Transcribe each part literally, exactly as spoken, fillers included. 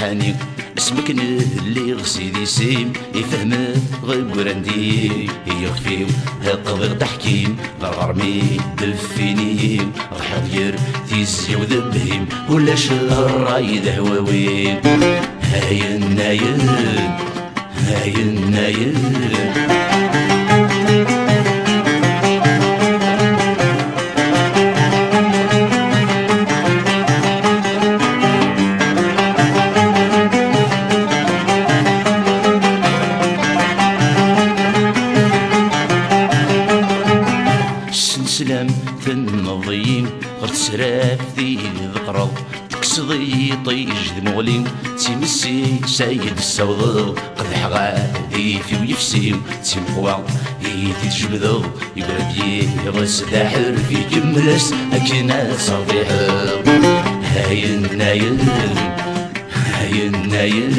حاني اسمك اللي غسيدي سيم يفهم غير يخفيو هالطبيغ تحكيم غرمي دفينيم غحضير تيزي وذبهيم ولا شهر رايد هواويم هاي النايل هاي النايل سلام تنظيم غرت سراف ذي ذقرض تكسضي طيج دمغليم تيمسي سايد السوض قدح غادي في ويفسي تيمقوى يدي تجبدو يقول بيه يغس داحر في كملس أكينا صديح هاي النايل هاي النايل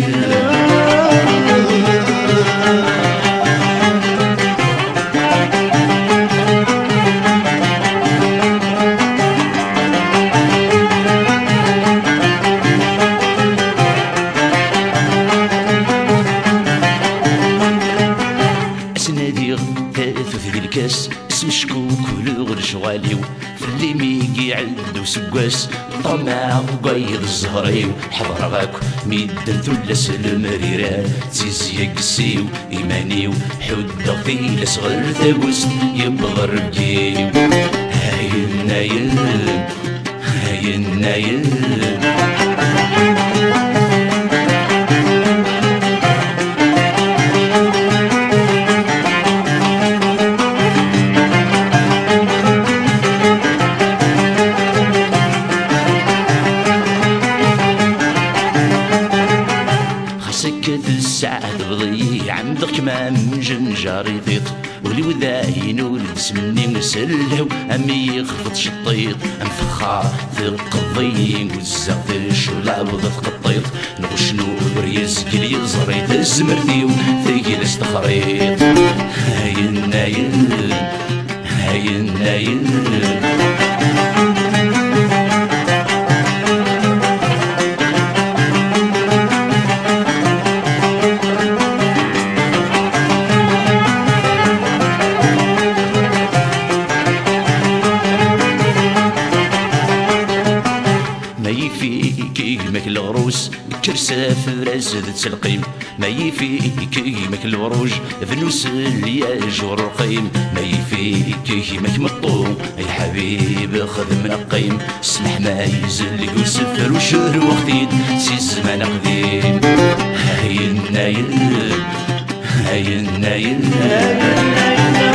ثلاث ذي الكاس اسم الشكوك ولغر شغاليو في اللي ميقي عد وسقاس طمع وقايض الزهريو حضر غاك ميدن ثلس المريران تيزي قسيو إيمانيو حد في صغر ثاقوس يبغر بجيو هاي النايل هاي النايل سكت السعد بضيع عندك ما من جنجاري ضيط ولي وذاين ولد سمني مسلو امي يخفض شطيط انفخار ثق الضيين والزغ الشلاب ضغط قطيط نغشنو بريز كل يزريت الزمرتي وثقيل استخريط هاي النايل هاي النايل كيمك الغروس كرسة في راسد تسلقيم ما يفي كيمك الوروج فنوس الياج ورقيم ما يفي كيمك مطوم يا حبيب خذ منقيم سمح ما يزل يوسف وشر وقتين سي الزمان قديم هاي النايل هاي النايل